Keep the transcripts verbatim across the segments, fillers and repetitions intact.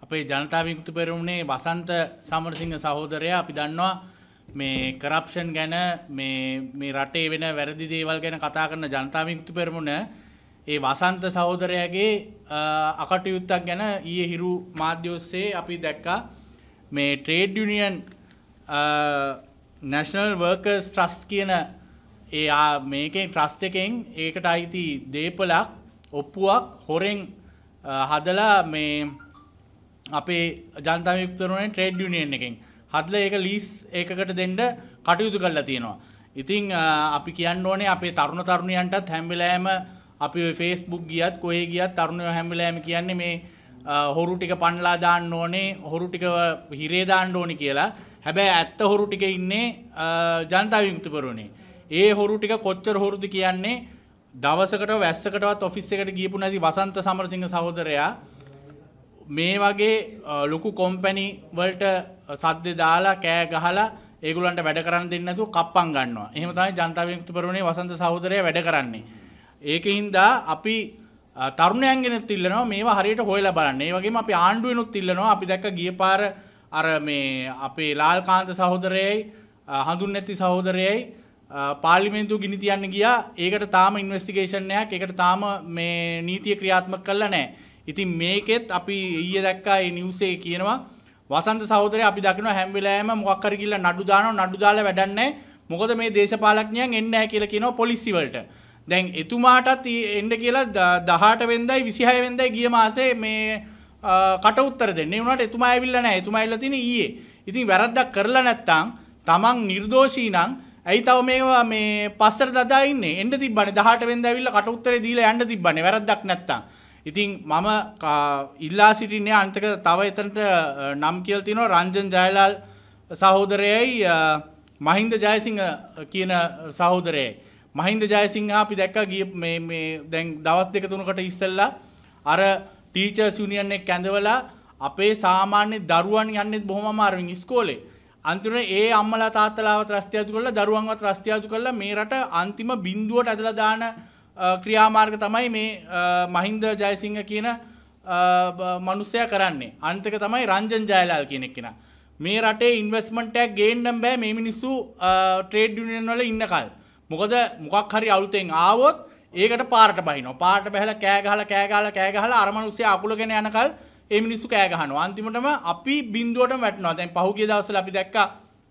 අපේ ජනතා විමුක්ති පෙරමුණේ වසන්ත සමරසිංහ සහෝදරයා අපි දන්නවා මේ කරප්ෂන් ගැන මේ මේ රටේ වෙන වැරදි දේවල් ගැන කතා කරන ජනතා විමුක්ති පෙරමුණ ඒ වසන්ත සහෝදරයාගේ අකටයුත්තක් ගැන ඊයේ හිරු මාධ්‍ය ඔස්සේ අපි දැක්කා මේ trade union National Workers Trust කියන ඒ මේකෙන් ට්‍රස්ට් එකෙන් ඒකට අයිති දේපලක් ඔප්පුවක් හොරෙන් හදලා මේ අපේ ජනතා විමුක්ති පෙරමුණේ ට්‍රේඩ් යුනියන් එකෙන් හදලා ඒක ලීස් එකකට දෙන්න කටයුතු කරලා තියෙනවා. ඉතින් අපි කියන්න ඕනේ අපේ තරුණ තරුණියන්ටත් හැම වෙලාවෙම අපි ඔය Facebook ගියත් කොහේ ගියත් තරුණයෝ හැම වෙලාවෙම කියන්නේ මේ හොරු ටික පන්නලා දාන්න ඕනේ, හොරු ටික හිරේ දාන්න ඕනේ කියලා. හැබැයි ඇත්ත හොරු ටික ඉන්නේ ජනතා විමුක්ති පෙරමුණේ. ඒ හොරු ටික කොච්චර හොරුද කියන්නේ දවසකට වැස්සකටවත් ඔෆිස් එකට ගියපු නැති වසන්ත සමරසිංහ සහෝදරයා මේ වගේ ලොකු කම්පැනි වලට සද්ද දාලා කෑ ගහලා ඒගොල්ලන්ට වැඩ කරන්න දෙන්නේ නැතුව කප්පම් ගන්නවා. එහෙම තමයි ජනතා විමුක්ති පෙරමුණේ වසන්ත සහෝදරයා වැඩ කරන්නේ. ඒකින්ද අපි තරුණයන්ගෙනුත් ඉල්ලනවා මේවා හරියට හොයලා බලන්න. ඒ වගේම අපි ආණ්ඩුවෙනුත් ඉල්ලනවා. අපි දැක්ක ගිය පාර අර මේ අපේ ලාල්කාන්ත සහෝදරයයි හඳුන්නැති සහෝදරයයි පාර්ලිමේන්තුව ගිනි තියන්න ගියා. ඒකට තාම ඉන්වෙස්ටිගේෂන් එකක් ඒකට තාම මේ නීතිය ක්‍රියාත්මක කළා නැහැ. ඉතින් මේකෙත් අපි ඊයේ දැක්කා මේ නිවුස් එකේ කියනවා වසන්ත සහෝදරයා අපි දකිනවා හැම වෙලාවෙම මොකක් හරි ගිහලා නඩු දානවා නඩු දාලා වැඩක් නැහැ. මොකද මේ දේශපාලඥයන් එන්නේ නැහැ කියලා කියනවා පොලිසිය වලට. දැන් එතුමාටත් එන්න කියලා දහඅට වෙනිදායි විසිහය වෙනිදායි ගිය මාසේ මේ කට උත්තර දෙන්නේ. ඒ වුණාට එතුමා ඇවිල්ලා නැහැ. එතුමා ඇවිල්ලා තියෙන්නේ ඊයේ. ඉතින් වැරද්දක් කරලා නැත්තම් තමන් නිර්දෝෂී නම් ඇයි තව මේවා මේ පස්සට දදා ඉන්නේ? එන්න තිබ්බනේ දහඅට වෙනිදා ඇවිල්ලා කට උත්තරේ දීලා යන්න තිබ්බනේ වැරද්දක් නැත්තම්. ඉතින් මම ඉල්ලා සිටින්නේ අන්තික තව එතනට නම් කියලා තියෙනවා රංජන් ජයලාල් සහෝදරයයි මහින්ද ජයසිංහ කියන සහෝදරයයි. මහින්ද ජයසිංහ අපි දැක්කා ගිය මේ මේ දැන් දවස් දෙක තුනකට ඉස්සෙල්ලා අර ටීචර්ස් යුනියන් එක කැඳවලා අපේ සාමාන්‍ය දරුවන් යන්නේ බොහොම අමාරුවෙන් ඉස්කෝලේ. අන්තිමට ඒ අම්මලා තාත්තලාවත් රස්තියාදු කරලා දරුවන්වත් රස්තියාදු කරලා මේ රට අන්තිම බිඳුවට ඇදලා දාන ක්‍රියාමාර්ග තමයි මේ මහින්ද ජයසිංහ කියන මිනිසයා කරන්නේ. අන්තික තමයි රංජන් ජයලාල් කියන එක්කෙනා. මේ රටේ ඉන්වෙස්ට්මන්ට් එකක් ගේන්න බෑ මේ මිනිස්සු ට්‍රේඩ් යුනියන් වල ඉන්නකල්. මොකද මොකක් හරි අලුතෙන් ආවොත් ඒකට පාරට බහිනවා. පාරට බහලා කෑ ගහලා කෑ ගහලා කෑ ගහලා අර මිනිස්සයා අකුලගෙන යනකල් ඒ මිනිස්සු කෑ ගහනවා. අන්තිමටම අපි බිඳුවටම වැටෙනවා. දැන් පහුගිය දවස්වල අපි දැක්කා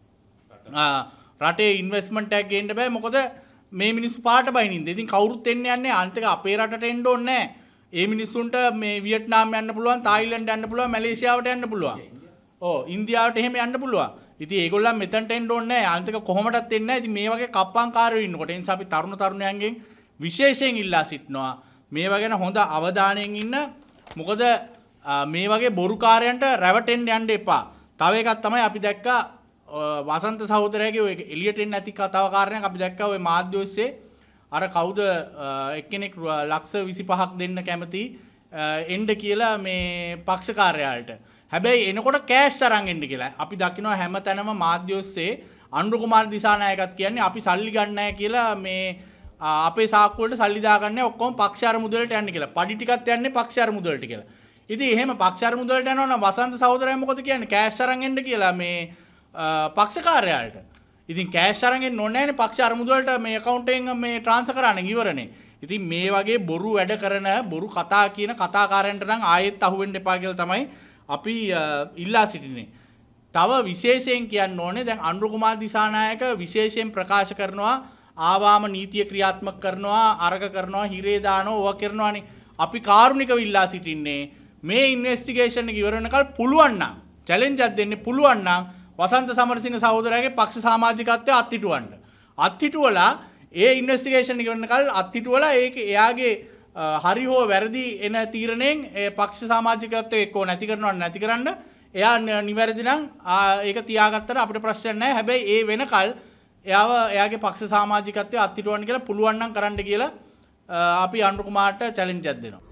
රටේ ඉන්වෙස්ට්මන්ට් එකක් ගේන්න බෑ මොකද මේ මිනිස්සු පාට බහිනින්ද. ඉතින් කවුරුත් එන්න යන්නේ අන්තික අපේ රටට එන්න ඕනේ නැහැ. ඒ මිනිස්සුන්ට මේ වියට්නාම් යන්න පුළුවන්, තායිලන්ත යන්න පුළුවන්, මැලේසියාවට යන්න පුළුවන්. ඔව් ඉන්දියාවට එහෙම යන්න පුළුවන්. ඉතින් ඒගොල්ලන් මෙතනට එන්න ඕනේ නැහැ. අන්තික කොහොමදත් එන්නේ නැහැ. ඉතින් මේ වගේ කප්පංකාරයෝ ඉන්නකොට ඒ නිසා අපි තරුණ තරුණයන්ගෙන් විශේෂයෙන් ඉල්ලා සිටිනවා මේවා ගැන හොඳ අවධානයෙන් ඉන්න. මොකද මේ වගේ බොරුකාරයන්ට රැවටෙන්න යන්න එපා. තව එකක් තමයි අපි දැක්කා වසන්ත සහෝදරයාගේ ඔය එළියට එන්නේ නැති කතාව කාරණයක් අපි දැක්කා ඔය මාධ්‍ය ඔස්සේ අර කවුද එක්කෙනෙක් ලක්ෂ විසිපහක් දෙන්න කැමති එන්න කියලා මේ පක්ෂ කාර්යාලයට. හැබැයි එනකොට කෑෂ් අරන් එන්න කියලා. අපි දකිනවා හැම තැනම මාධ්‍ය ඔස්සේ අනුර කුමාර දිසානායකත් කියන්නේ අපි සල්ලි ගන්න නැහැ කියලා මේ අපේ සාක්කු වලට සල්ලි දාගන්නේ ඔක්කොම පක්ෂ අරමුදලට යන්නේ කියලා. පඩි ටිකත් යන්නේ පක්ෂ අරමුදලට කියලා. ඉතින් එහෙම පක්ෂ අරමුදලට යනවා නම් වසන්ත සහෝදරයා මොකද කියන්නේ කෑෂ් අරන් එන්න කියලා මේ පක්ෂ කාර්යාලයට. ඉතින් කෑෂ් අරන් එන්න ඕනේ නැහැනේ පක්ෂ අරමුදලට මේ account එකෙන් මේ transfer කරන්න ඉවරනේ. ඉතින් මේ වගේ බොරු වැඩ කරන බොරු කතා කියන කතාකාරයන්ට නම් ආයෙත් අහුවෙන්න එපා කියලා තමයි අපි ඉල්ලා සිටින්නේ. තව විශේෂයෙන් කියන්න ඕනේ දැන් අනුර කුමාර දිසානායක විශේෂයෙන් ප්‍රකාශ කරනවා ආවාම නීතිය ක්‍රියාත්මක කරනවා අරක කරනවා හිරේ දානවා ඕවා කරනවානේ. අපි කාරුණිකව ඉල්ලා සිටින්නේ මේ ඉන්වෙස්ටිගේෂන් එක ඉවර වෙනකල් පුළුවන් නම් චැලෙන්ජ් එකක් දෙන්න පුළුවන් නම් වසන්ත සමරසිංහ සහෝදරයාගේ පක්ෂ සමාජිකත්වය අත්හිටුවන්න. අත්හිටුවලා ඒ ඉන්වෙස්ටිගේෂන් එක වෙනකල් අත්හිටුවලා ඒක එයාගේ හරි හෝ වැරදි එන තීරණයෙන් ඒ පක්ෂ සමාජිකත්වය එක්කෝ නැති කරනවා නැති කරන්න එයා නිවැරදි නම් ඒක තියාගත්තට අපිට ප්‍රශ්නයක් නැහැ. හැබැයි ඒ වෙනකල් එයාව එයාගේ පක්ෂ සමාජිකත්වය අත්හිටුවන්න කියලා පුළුවන් නම් කරන්න කියලා අපි අනුර කුමාරට චැලෙන්ජ් එකක් දෙනවා.